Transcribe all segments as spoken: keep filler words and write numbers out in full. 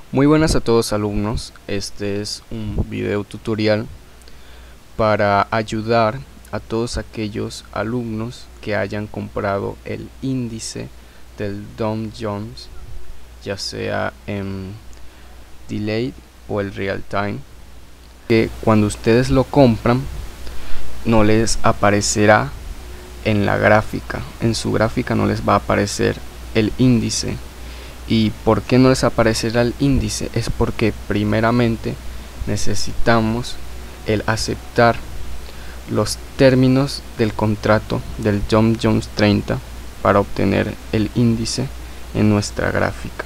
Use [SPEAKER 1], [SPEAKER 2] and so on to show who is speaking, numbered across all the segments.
[SPEAKER 1] Muy buenas a todos alumnos, este es un video tutorial para ayudar a todos aquellos alumnos que hayan comprado el índice del Dow Jones, ya sea en Delayed o el Real Time, que cuando ustedes lo compran no les aparecerá en la gráfica, en su gráfica no les va a aparecer el índice. ¿Y por qué no les aparecerá el índice? Es porque primeramente necesitamos el aceptar los términos del contrato del Dow Jones treinta para obtener el índice en nuestra gráfica.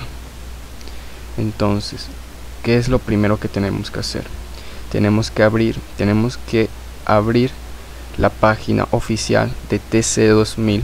[SPEAKER 1] Entonces, ¿qué es lo primero que tenemos que hacer? Tenemos que abrir, tenemos que abrir la página oficial de T C dos mil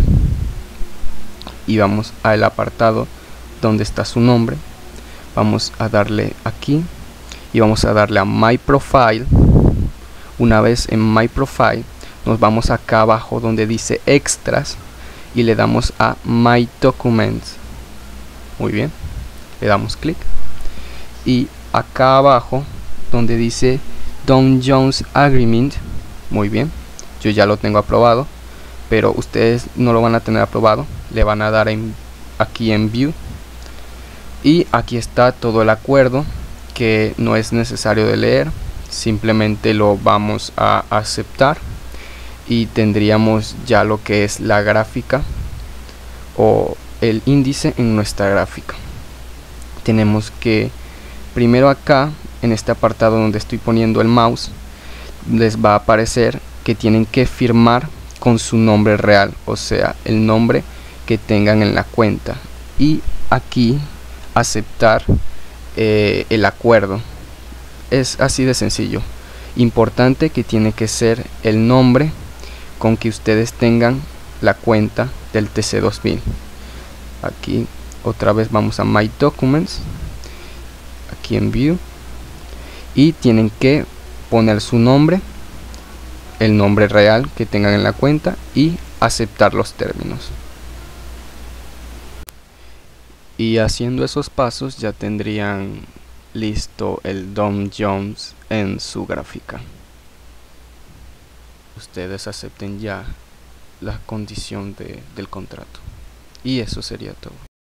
[SPEAKER 1] y vamos al apartado donde está su nombre. Vamos a darle aquí y vamos a darle a My Profile. Una vez en My Profile nos vamos acá abajo donde dice Extras y le damos a My Documents. Muy bien, le damos clic y acá abajo donde dice Dow Jones Agreement. Muy bien, yo ya lo tengo aprobado, pero ustedes no lo van a tener aprobado. Le van a dar en, aquí en View. Y aquí está todo el acuerdo, que no es necesario de leer, simplemente lo vamos a aceptar y tendríamos ya lo que es la gráfica o el índice en nuestra gráfica. Tenemos que primero acá en este apartado donde estoy poniendo el mouse les va a aparecer que tienen que firmar con su nombre real, o sea el nombre que tengan en la cuenta, y aquí aceptar eh, el acuerdo. Es así de sencillo. Importante que tiene que ser el nombre con que ustedes tengan la cuenta del T C dos mil. Aquí otra vez vamos a My Documents, aquí en View, y tienen que poner su nombre, el nombre real que tengan en la cuenta y aceptar los términos. Y haciendo esos pasos ya tendrían listo el Dow Jones en su gráfica. Ustedes acepten ya la condición de, del contrato. Y eso sería todo.